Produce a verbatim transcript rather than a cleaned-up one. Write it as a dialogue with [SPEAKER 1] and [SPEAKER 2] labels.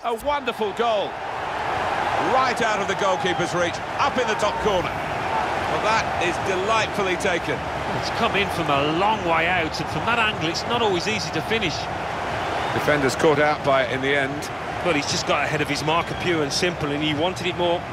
[SPEAKER 1] A wonderful goal. Right out of the goalkeeper's reach, up in the top corner. Well, that is delightfully taken.
[SPEAKER 2] It's come in from a long way out, and from that angle, it's not always easy to finish.
[SPEAKER 1] Defender's caught out by it in the end.
[SPEAKER 2] But he's just got ahead of his marker, pure and simple, and he wanted it more.